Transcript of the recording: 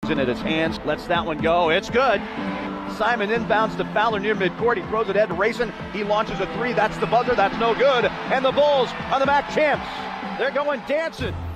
in at his hands. Lets that one go. It's good. Simon inbounds to Fowler near midcourt. He throws it ahead to Racing. He launches a three. That's the buzzer. That's no good. And the Bulls are the MAC champs. They're going dancing.